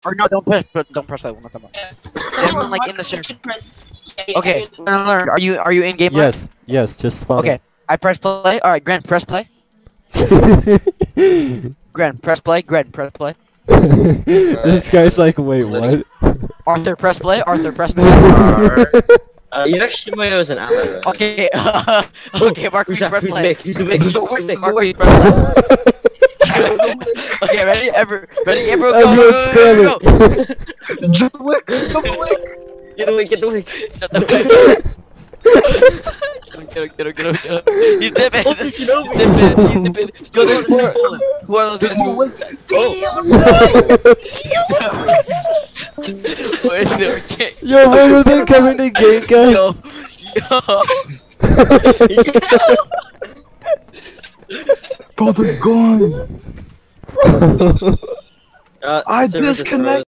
Or no, don't press play one more time. Everyone like in the stream. Okay, learn. Are you in game mode? Yes, just spawn. Okay, I press play. All right, Grant, press play. Grant, press play. Grant, press play. This guy's like, wait, what? Arthur, press play. Arthur, press play. You know Shimoyo is an ally, right? Okay, okay, Mark, Who's press play. Who's the big? Who's the big? Mark, press play. Okay, ready? Ready? Everyone go! Get the wick! Get the wick! Get the wick! Get him. He's dipping. Oh, this should open. He's dipping. Yo, there's more. Who are those guys? Yo, when was it coming to game, guys? Bro, they're gone. I disconnect.